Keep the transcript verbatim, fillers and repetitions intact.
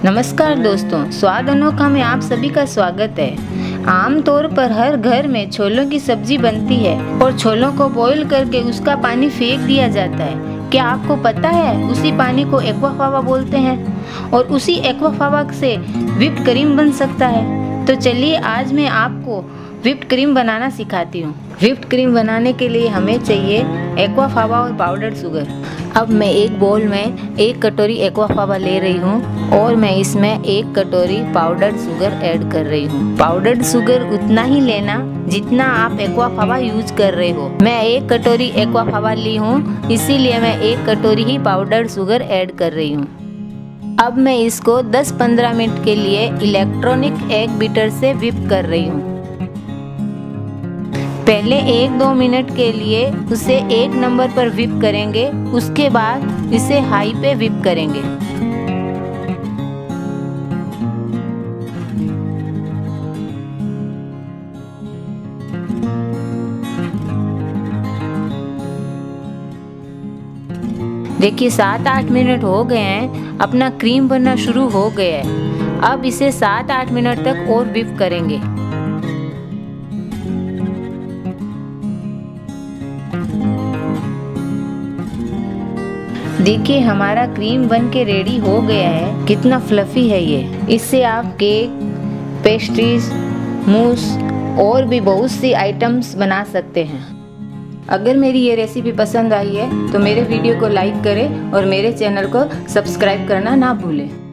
नमस्कार दोस्तों, स्वाद अनोखा में आप सभी का स्वागत है। आमतौर पर हर घर में छोलों की सब्जी बनती है और छोलों को बॉईल करके उसका पानी फेंक दिया जाता है। क्या आपको पता है उसी पानी को एक्वाफावा बोलते हैं और उसी एक्वाफावा से व्हिप्ड क्रीम बन सकता है। तो चलिए आज मैं आपको व्हिप्ड क्रीम बनाना सिखाती हूँ। व्हिप्ड क्रीम बनाने के लिए हमें चाहिए एक्वाफावा और पाउडर शुगर। अब मैं एक बोल में एक कटोरी एक्वाफावा ले रही हूँ और मैं इसमें एक कटोरी पाउडर शुगर ऐड कर रही हूँ। पाउडर शुगर उतना ही लेना जितना आप एक्वाफावा यूज कर रहे हो। मैं एक कटोरी एक्वाफावा ली हूँ, इसीलिए मैं एक कटोरी ही पाउडर शुगर ऐड कर रही हूँ। अब मैं इसको दस पंद्रह मिनट के लिए इलेक्ट्रॉनिक एग बीटर से व्हिप कर रही हूँ। पहले एक दो मिनट के लिए उसे एक नंबर पर व्हिप करेंगे, उसके बाद इसे हाई पे व्हिप करेंगे। देखिए सात आठ मिनट हो गए हैं, अपना क्रीम बनना शुरू हो गया है। अब इसे सात आठ मिनट तक और व्हिप करेंगे। देखिए हमारा क्रीम बन के रेडी हो गया है। कितना फ्लफी है ये। इससे आप केक, पेस्ट्रीज, मूस और भी बहुत सी आइटम्स बना सकते हैं। अगर मेरी ये रेसिपी पसंद आई है तो मेरे वीडियो को लाइक करें और मेरे चैनल को सब्सक्राइब करना ना भूलें।